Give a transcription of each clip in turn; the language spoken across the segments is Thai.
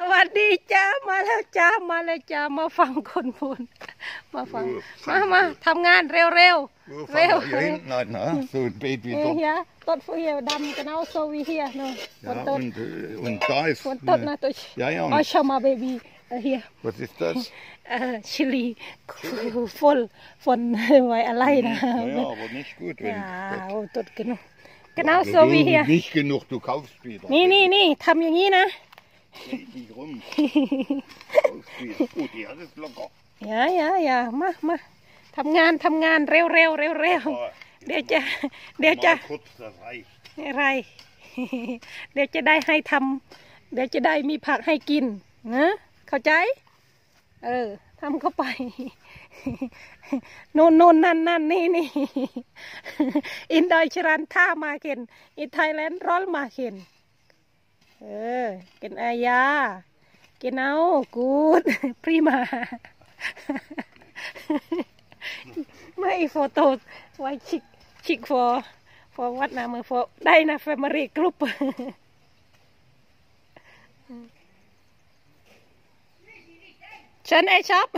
สวัสดีจ้ามาแล้วจ้ามาเลยจ้ามาฟังคนพูดมาฟังมาทำงานเร็วเร็วเร็ว so ein Beet wie dort. Ja, dort vorher dann genauso wie hier. No. Ja, und da ist... Und dort natürlich. Ja, ja. Oh, schau mal, Baby. Hier. Was ist das? Chili. Voll von alleine. Ja, aber nicht gut. Wenn ja, oh, dort genug. Genauso wie hier. Nicht genug, du kaufst wieder. Nee, ทำอย่างนี้นะ Nicht rum. Kaufst wieder. Oh, die hat es locker. Ja. มาทำงานเร็วเดี๋ยวจะ Kurz, das reicht. อะไร เดี๋ยวจะได้ให้ทำเดี๋ยวจะได้มีผักให้กินนะเข้าใจทำเข้าไปนู่นนั่นนี่อินโดยชรันท่ามาเข็นอินไทยแลนด์ร้อนมาเข็นกินอายากินเอากูดพรีมาไม่โฟโต้ไว้ชิกfor what นะมือ for ได้นะ family group ฉันไอช็อป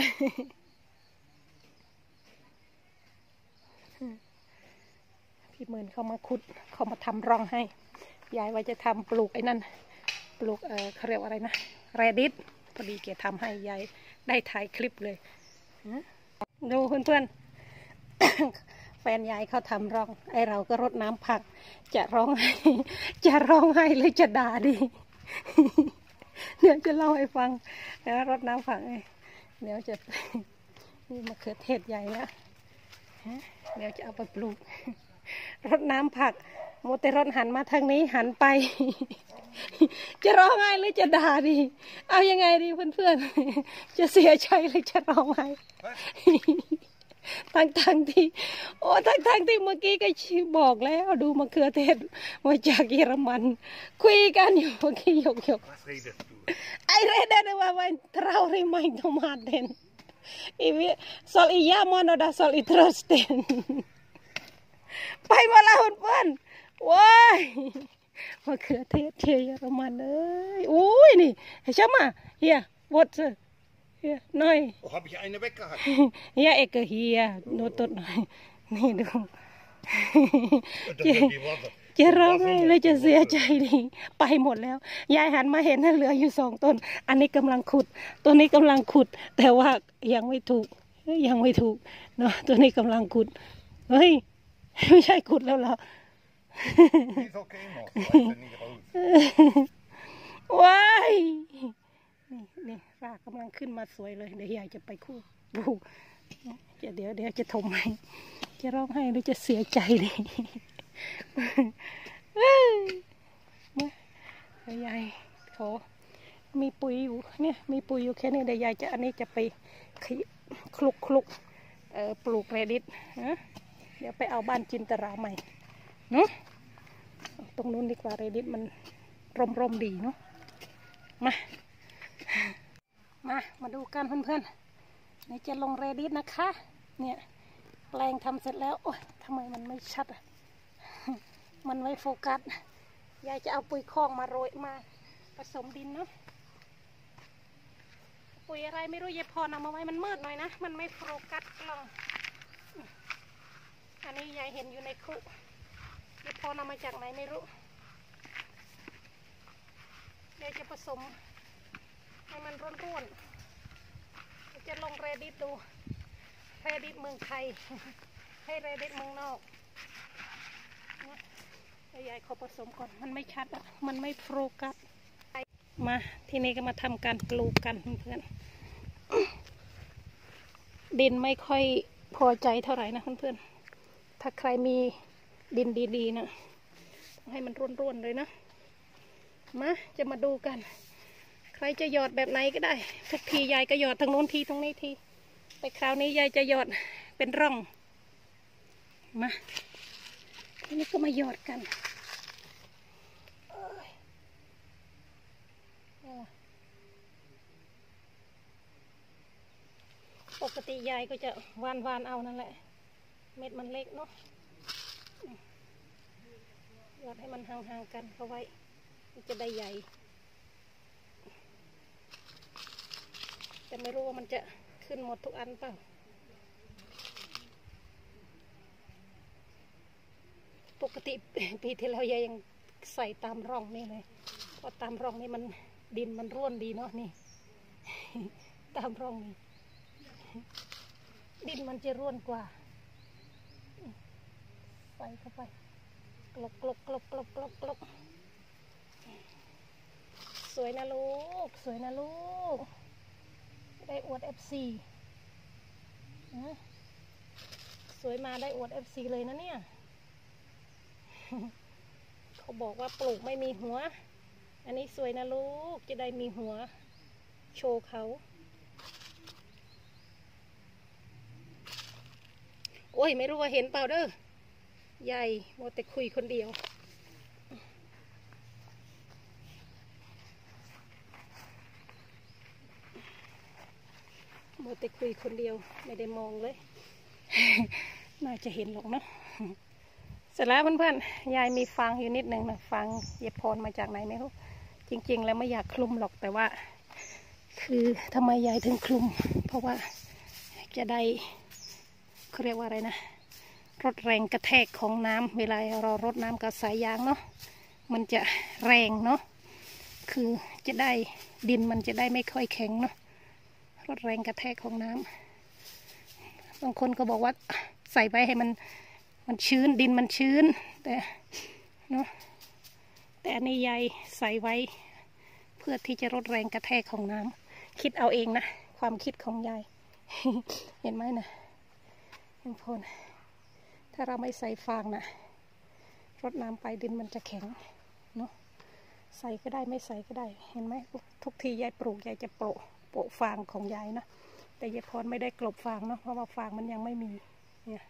พี่หมื่นเขามาขุดเขามาทำร่องให้ยายว่าจะทำปลูกไอ้นั่นปลูกเขาเรียกว่าอะไรนะแรดิสพอดีแกทำให้ยายได้ถ่ายคลิปเลยดูเพื่อนๆแฟนยายเขาทำร่องไอเราก็รดน้ำผักจะร้องให้หรือจะด่าดีเดี๋ยวจะเล่าให้ฟังนะรดน้ำผักเดี๋ยวจะนี่มะเขือเทศใหญ่แล้วเดี๋ยวจะเอาไปปลูกรดน้ำผักโมเตรถหันมาทางนี้หันไปจะร้องไห้หรือจะด่าดีเอายังไงดีเพื่อนๆจะเสียใจหรือจะร้องไห้ทั้งที่โอ้ทั้งที่เมื่อกี้ก็บอกแล้วดูมะเขือเทศมาจากเยอรมันคุยกันอยู่เมื่อกี้ยกไอเรดว่าวันเท่าไรไม่ต้องมาเด่นsoal iya mau ada soal terus den ไปมาแล้วเพื่อนว้ายมะเขือเทศเยอรมันเอ้ยอุ้ยนี่ใช่ไหมเฮียบดเฮียหน่อย Habe ich eine weggehackt? เฮียเอกเฮียโนตดหน่อยนี่ดูจะร้องไห้เลยจะเสียใจดิไปหมดแล้วยายหันมาเห็นเหลืออยู่2 ต้นอันนี้กำลังขุดตัวนี้กำลังขุดแต่ว่ายังไม่ถูกเนาะตัวนี้กำลังขุดเฮ้ยไม่ใช่ขุดแล้วเหรอว้ายนี่รากกำลังขึ้นมาสวยเลยเดี๋ยวยายจะไปคู่บูเดี๋ยวจะทมให้จะร้องไห้หรือจะเสียใจดิมายายขอมีปุ๋ยอยู่เนี่ยมีปุ๋ยอยู่แค่นี้เดี๋ยวยายจะอันนี้จะไปคลุกปลูกเรดิสเดี๋ยวไปเอาบ้านจินตราใหม่เนาะตรงนู้นดีกว่าเรดิสมันร่มดีเนาะมาดูกันเพื่อนๆนี่จะลงเรดิสนะคะเนี่ยแปลงทำเสร็จแล้วโอ๊ยทำไมมันไม่ชัดมันไม่โฟกัสยายจะเอาปุ๋ยคอกมาโรยมาผสมดินเนาะปุ๋ยอะไรไม่รู้ยายพรเอามาไว้มันมืดหน่อยนะมันไม่โฟกัสกล้องอันนี้ยายเห็นอยู่ในคุยายพรเอามาจากไหนไม่รู้ยายจะผสมให้มันร่วนๆจะลงเรดิสดูเรดิสเมืองไทยให้เรดิสเมืองนอกยายเขาผสมก่อนมันไม่ชัดมันไม่โฟกัสมาที่นี่ก็มาทำการปลูกกันเพื่อนดินไม่ค่อยพอใจเท่าไหร่นะเพื่อนๆถ้าใครมีดินดีๆนะให้มันร่วนๆเลยนะมาจะมาดูกันใครจะหยอดแบบไหนก็ได้ทุกทียายก็หยอดทางโน้นทีตรงนี้ทีไปคราวนี้ยายจะหยอดเป็นร่องมาทีนี้ก็มาหยอดกันปกติยายก็จะวานเอานั่นแหละเม็ดมันเล็กเนาะหยอดให้มันห่างๆกันเข้าไว้มันจะได้ใหญ่แต่ไม่รู้ว่ามันจะขึ้นหมดทุกอันเปล่าปกติปีที่แล้วยายยังใส่ตามร่องนี่เลยเพราะตามร่องนี่มันดินมันร่วนดีเนาะนี่ ตามร่องนี่ดินมันจะร่วนกว่าใส่เข้าไปกลบกลบกลบกลบกลบกลบสวยนะลูกสวยนะลูกได้อวด FC สวยมาได้อวด FC เลยนะเนี่ย เขาบอกว่าปลูกไม่มีหัวอันนี้สวยนะลูกจะได้มีหัวโชว์เขาโอ้ยไม่รู้ว่าเห็นเปล่าเด้อใหญ่โมแต่คุยคนเดียวโมแต่คุยคนเดียวไม่ได้มองเลย น่าจะเห็นหรอกเนาะเสร็จแล้วเพื่อนๆยายมีฟางอยู่นิดหนึ่งนะฟางเย็บพรมาจากไหนไม่รู้จริงๆแล้วไม่อยากคลุมหรอกแต่ว่าคือทำไมยายถึงคลุมเพราะว่าจะได้เขาเรียกว่าอะไรนะรดแรงกระแทกของน้ำเวลาเรารดน้ำกับสายยางเนาะมันจะแรงเนาะคือจะได้ดินมันจะได้ไม่ค่อยแข็งเนาะรดแรงกระแทกของน้ำบางคนก็บอกว่าใส่ไปให้มันชื้นดินมันชื้นแต่เนาะแต่อันนี้ยายใส่ไว้เพื่อที่จะลดแรงกระแทกของน้ำคิดเอาเองนะความคิดของยาย เห็นไหมนะทุกคนถ้าเราไม่ใส่ฟางนะรดน้ำไปดินมันจะแข็งเนาะใส่ก็ได้ไม่ใส่ก็ได้เห็นไหมทุกทียายปลูกยายจะโปะฟางของยายนะแต่ยายพรไม่ได้กลบฟางเนาะเพราะว่าฟางมันยังไม่มีเนี่ย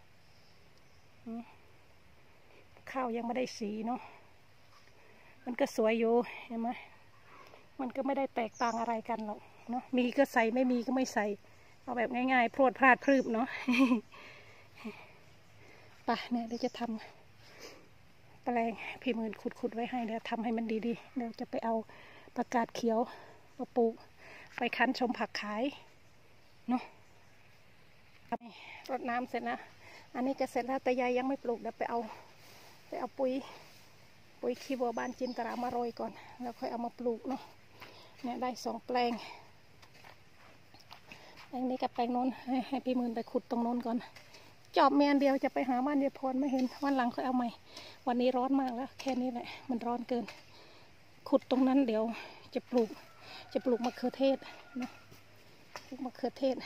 ข้าวยังไม่ได้สีเนาะมันก็สวยอยู่เห็นไหมมันก็ไม่ได้แตกต่างอะไรกันหรอกเนาะมีก็ใส่ไม่มีก็ไม่ใส่เอาแบบง่ายๆพรวดพลาดพรืบเนาะ ไปเนี่ยเดี๋ยวจะทำแปลงพี่มื่นขุดไว้ให้เดี๋ยวทำให้มันดีๆเดี๋ยวจะไปเอาประกาศเขียวมาปลูกไปคั้นชมผักขายเนาะรดน้ำเสร็จนะอันนี้จะเสร็จแล้วแต่ยายยังไม่ปลูกเดี๋ยวไปเอาปุ๋ยขี้วัวบ้านจินตรามาโรยก่อนแล้วค่อยเอามาปลูกเนาะเนี่ยได้2 แปลงแปลงนี้กับแปลงโน้นให้พี่มื่นไปขุดตรงโน้นก่อนจอบเมียนเดียวจะไปหาบ้านยายพรไม่เห็นวันหลังค่อยเอาใหม่วันนี้ร้อนมากแล้วแค่นี้แหละมันร้อนเกินขุดตรงนั้นเดี๋ยวจะปลูกมะเขือเทศนะปลูกมะเขือเทศ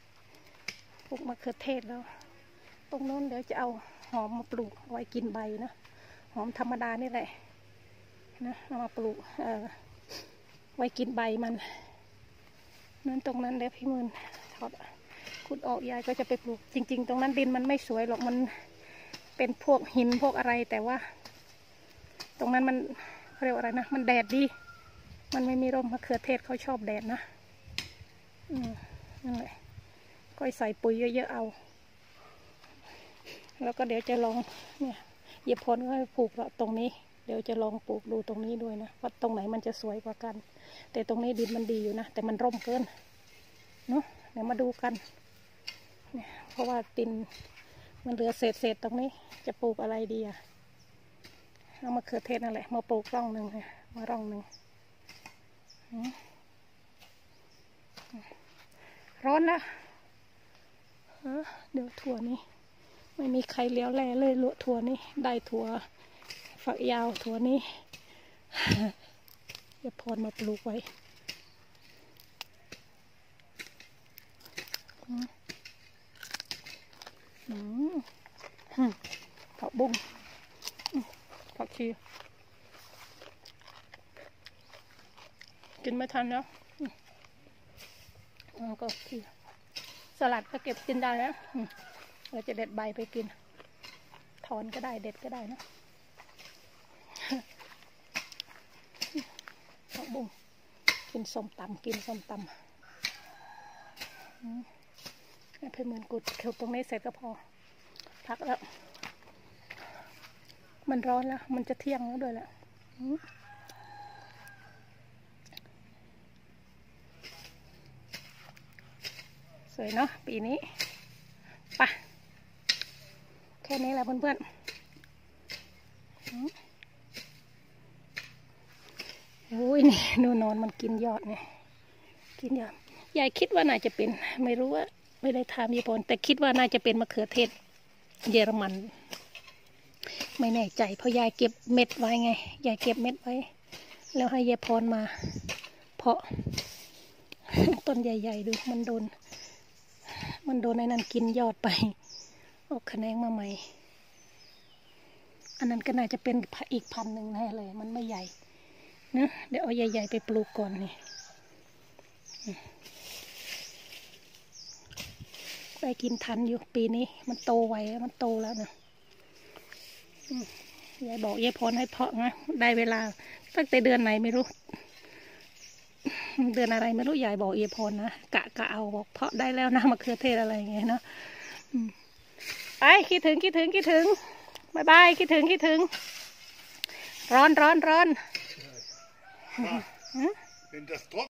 แล้วตรงโน้นเดี๋ยวจะเอาหอมมาปลูกไว้กินใบนะหอมธรรมดานี่แหละนะเอามาปลูกไว้กินใบมันนั้นตรงนั้นเดี๋ยวพี่มื่นถอดขุดออกยายก็จะไปปลูกจริงๆตรงนั้นดินมันไม่สวยหรอกมันเป็นพวกหินพวกอะไรแต่ว่าตรงนั้นมันเรียกว่าอะไรนะมันแดดดีมันไม่มีร่มมะเขือเทศเขาชอบแดดนะนั่นแหละก็ใส่ปุ๋ยเยอะๆเอาแล้วก็เดี๋ยวจะลองเนี่ยเย็บพรก็ให้ปลูกตรงนี้เดี๋ยวจะลองปลูกดูตรงนี้ด้วยนะว่าตรงไหนมันจะสวยกว่ากันแต่ตรงนี้ดินมันดีอยู่นะแต่มันร่มเกินเนาะเดี๋ยวมาดูกันเนี่ยเพราะว่าดินมันเหลือเศษตรงนี้จะปลูกอะไรดีอะเอามะเขือเทศนั่นแหละมาปลูกร่องหนึ่งมาร่องหนึ่งร้อนแล้วเดี๋ยวถั่วนี้ไม่มีใครเลี้ยวแลเลยลวถั่วนี้ได้ถั่วฝักยาวถั่วนี้จะพรมาปลูกไว้ผักบุ้งผักชีกินไม่ทันแล้วก็ที่สลัดก็เก็บกินได้แล้วเราจะเด็ดใบไปกินถอนก็ได้เด็ดก็ได้นะผักบุ้งกินส้มตำให้เพื่อนเหมือนกุดเขียวตรงนี้เสร็จก็พอพักแล้วมันร้อนแล้วมันจะเที่ยงแล้วด้วยแหละวยเนาะปีนี้ไปแค่นี้แหละเพื่อนๆโอ้ยนี่นูนอนมันกินยอดเนี่ยกินยอดยายคิดว่าน่าจะเป็นไม่รู้ว่าไม่ได้ทำญี่ปุ่นแต่คิดว่าน่าจะเป็นมะเขือเทศเยอรมันไม่แน่ใจเพราะยายเก็บเม็ดไว้ไงยายเก็บเม็ดไว้แล้วให้ยายพรมาเพาะ ต้นใหญ่ๆดูมันโดนในนั้นกินยอดไปออกแขนงมาใหม่อันนั้นก็น่าจะเป็นอีกพันหนึ่งแน่เลยมันไม่ใหญ่นะเดี๋ยวเอาใหญ่ๆไปปลูกก่อนนี่ได้กินทันอยู่ปีนี้มันโตไวมันโตแล้วนะยายบอกยายพรให้เพาะนะได้เวลาตั้งแต่เดือนไหนไม่รู้เดือนอะไรไม่รู้ยายบอกยายพรนะกะเอาบอกเพาะได้แล้วนะมะเขือเทศอะไรอย่างเงี้ยเนาะไปคิดถึงบายบายคิดถึงร้อน